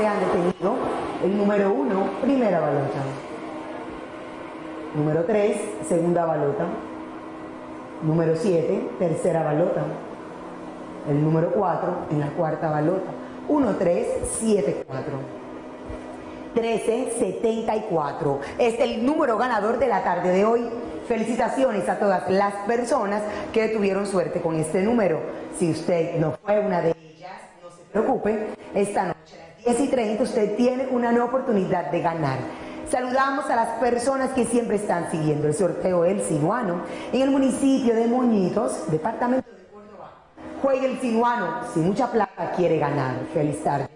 se han detenido. El número 1, primera balota. Número 3, segunda balota. Número 7, tercera balota. El número 4 en la cuarta balota. 1, 3, 7, 4. 1374 es el número ganador de la tarde de hoy. Felicitaciones a todas las personas que tuvieron suerte con este número. Si usted no fue una de ellas, no se preocupe. Esta noche a las 10:30 usted tiene una nueva oportunidad de ganar. Saludamos a las personas que siempre están siguiendo el sorteo del Sinuano en el municipio de Moñitos, departamento de Córdoba. Juegue el Sinuano, si mucha plata quiere ganar. Feliz tarde.